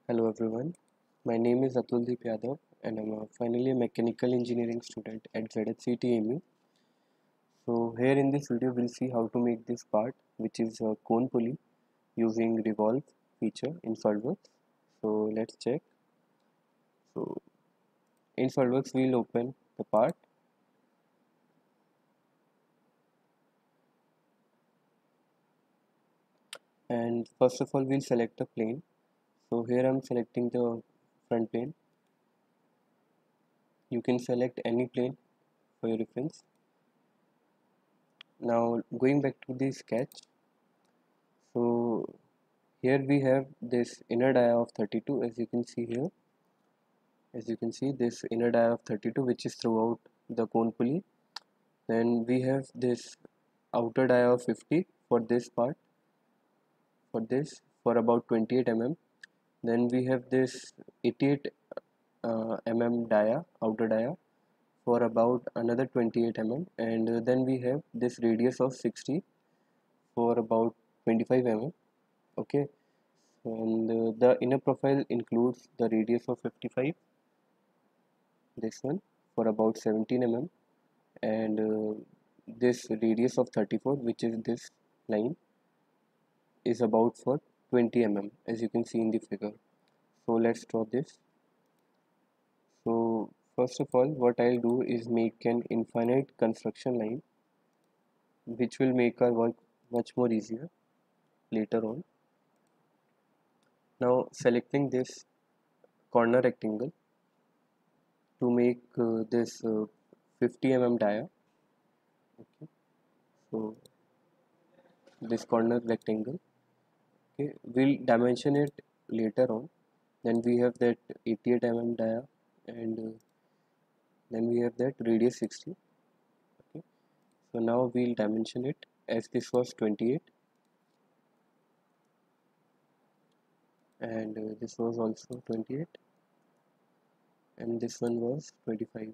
Hello everyone, my name is Atuldeep Yadav and I'm finally a mechanical engineering student at ZHCTMU. So here in this video we'll see how to make this part, which is a cone pulley using revolve feature in SolidWorks. So let's check. So in SolidWorks we'll open the part and first of all we'll select a plane. So here I'm selecting the front plane. You can select any plane for your reference. Now going back to the sketch. So here we have this inner dia of 32, as you can see here. As you can see, this inner dia of 32 which is throughout the cone pulley. Then we have this outer dia of 50 for this part, for about 28 mm. Then we have this 88 mm dia, outer dia, for about another 28 mm. And then we have this radius of 60 for about 25 mm. Okay, and the inner profile includes the radius of 55, this one, for about 17 mm, and this radius of 34, which is this line, is about for 20 mm, as you can see in the figure. So let's draw this. So first of all, what I'll do is make an infinite construction line, which will make our work much more easier later on. Now selecting this corner rectangle to make this 50 mm dia. Okay, so this corner rectangle, okay, we'll dimension it later on. Then we have that 88 mm dia, and then we have that radius 60. Okay, so now we'll dimension it, as this was 28 and this was also 28 and this one was 25.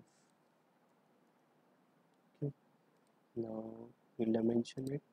Okay, now we'll dimension it.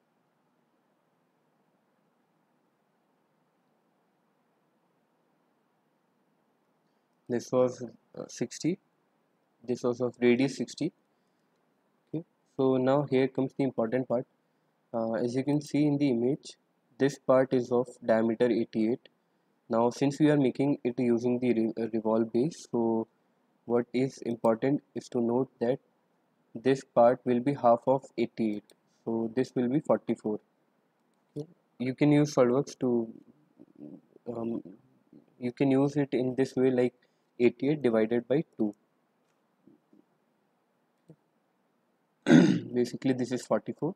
This was 60, this was of radius 60. Okay, so now here comes the important part. As you can see in the image, this part is of diameter 88. Now since we are making it using the revolve base, so what is important is to note that this part will be half of 88, so this will be 44. Okay, you can use SolidWorks to um, you can use it in this way, like 88 divided by 2. Basically this is 44,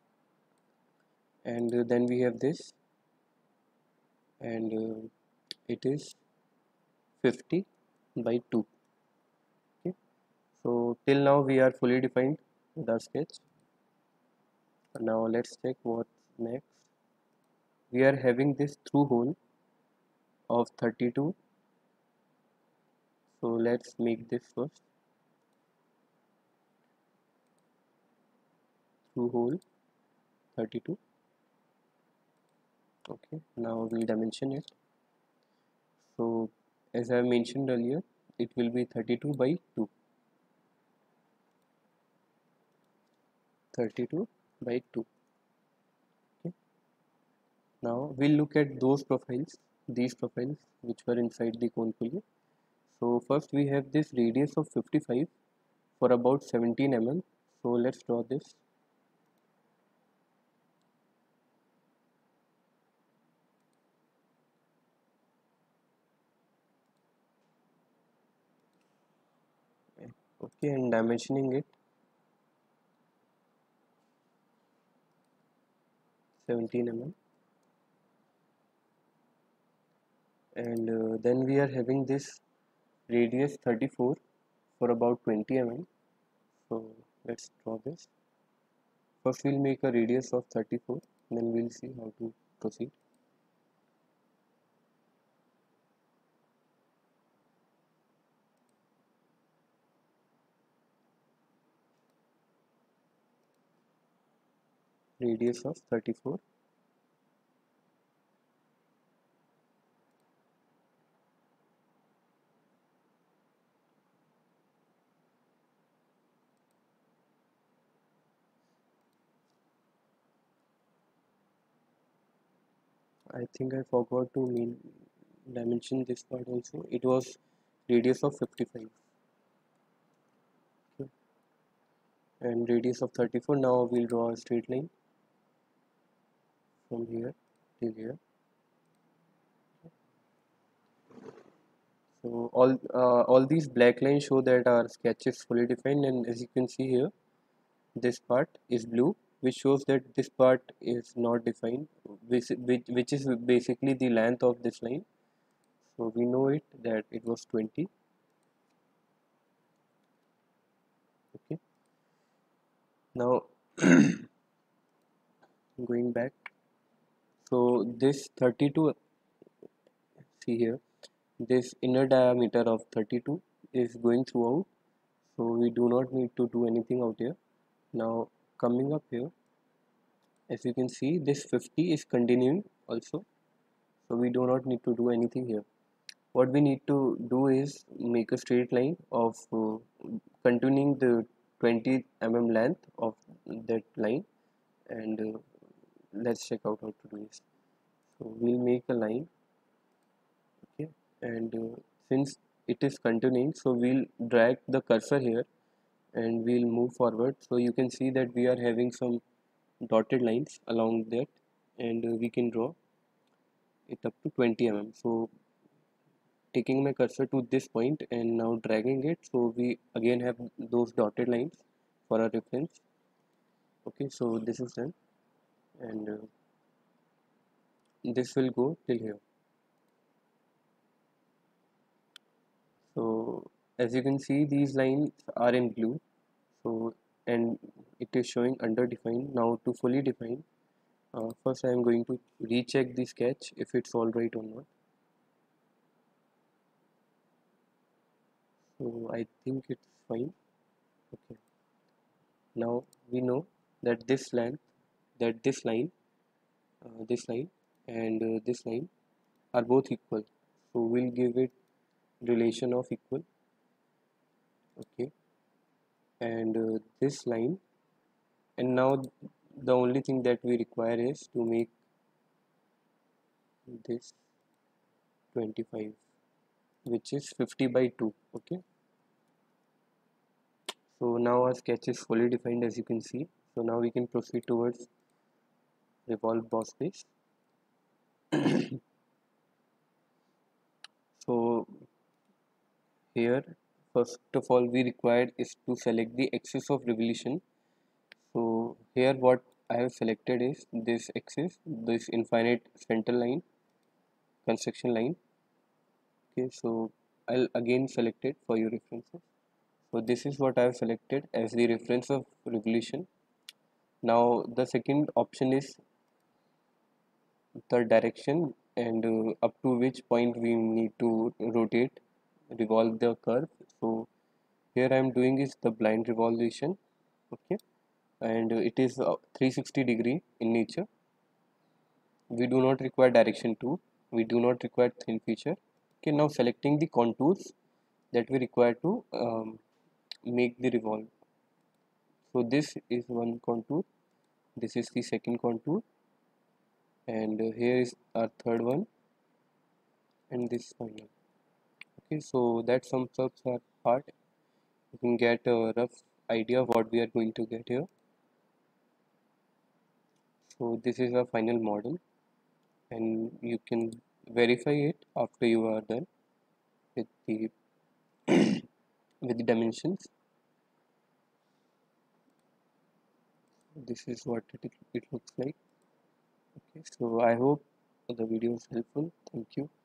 and then we have this, and it is 50 by 2. Okay, so till now we are fully defined with our sketch. Now let's check what's next. We are having this through hole of 32, so let's make this first. Through hole 32. Okay, now we'll dimension it. So as I mentioned earlier, it will be 32 by 2. 32 by 2. Okay, now we'll look at those profiles, these profiles which were inside the cone pulley. So first we have this radius of 55 for about 17 mm. So let's draw this. Okay, and dimensioning it 17 mm, and then we are having this radius 34 for about 20 mm. So let's draw this. First we'll make a radius of 34, then we'll see how to proceed. Radius of 34. I think I forgot to dimension this part also. It was radius of 55, okay, and radius of 34. Now we'll draw a straight line from here till here. So all these black lines show that our sketch is fully defined, and as you can see here, this part is blue, which shows that this part is not defined, which is basically the length of this line. So we know it that it was 20. Okay, now going back, so this 32, see here, this inner diameter of 32 is going throughout, so we do not need to do anything out here. Now coming up here, as you can see, this 50 is continuing also, so we do not need to do anything here. What we need to do is make a straight line of continuing the 20 mm length of that line, and let's check out how to do this. So we'll make a line, okay, and since it is continuing, so we'll drag the cursor here and we'll move forward. So you can see that we are having some dotted lines along that, and we can draw it up to 20 mm. So taking my cursor to this point and now dragging it, so we again have those dotted lines for our reference. Okay, so this is done, and this will go till here. So as you can see, these lines are in blue, so and it is showing underdefined. Now to fully define, first I am going to recheck the sketch if it's all right or not. So I think it's fine. Okay, now we know that this length, that this line and this line are both equal, so we'll give it relation of equal. Okay, and this line, and now the only thing that we require is to make this 25, which is 50 by 2. Okay, so now our sketch is fully defined, as you can see. So now we can proceed towards revolve boss base. So here, first of all, we required is to select the axis of revolution. So here what I have selected is this axis, this infinite center line, construction line. Okay, so I'll again select it for your references. So this is what I have selected as the reference of revolution. Now the second option is the direction, and up to which point we need to rotate, revolve the curve. So here I am doing is the blind revolution. Okay, and it is 360-degree in nature. We do not require direction 2, we do not require thin feature. Okay, now selecting the contours that we require to make the revolve. So this is one contour, this is the second contour, and here is our third one, and this final. Okay, so that sums up our part. You can get a rough idea of what we are going to get here. So this is our final model, and you can verify it after you are done with the with the dimensions. This is what it looks like. Okay, so I hope the video is helpful. Thank you.